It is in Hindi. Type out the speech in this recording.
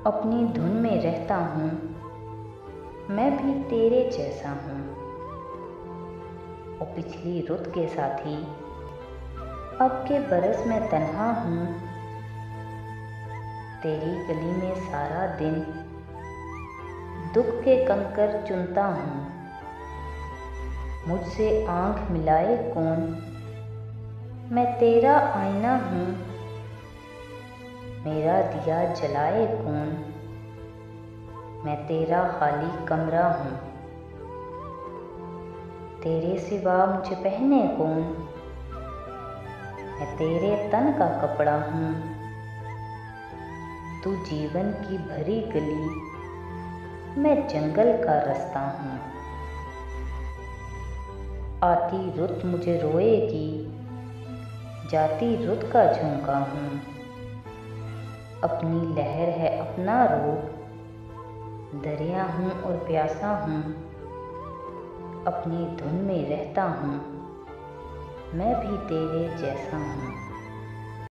अपनी धुन में रहता हूँ, मैं भी तेरे जैसा हूँ। ओ पिछली रुत के साथी, अब के बरस में तन्हा हूँ। तेरी गली में सारा दिन दुख के कंकर चुनता हूँ। मुझसे आँख मिलाए कौन, मैं तेरा आईना हूँ। मेरा दिया जलाए कौन, मैं तेरा खाली कमरा हूँ। तेरे सिवा मुझे पहने कौन, मैं तेरे तन का कपड़ा हूँ। तू जीवन की भरी गली, मैं जंगल का रास्ता हूँ। आती रुत मुझे रोएगी, जाती रुत का झोंका हूँ। अपनी लहर है अपना रूप, दरिया हूँ और प्यासा हूँ। अपनी धुन में रहता हूँ, मैं भी तेरे जैसा हूँ।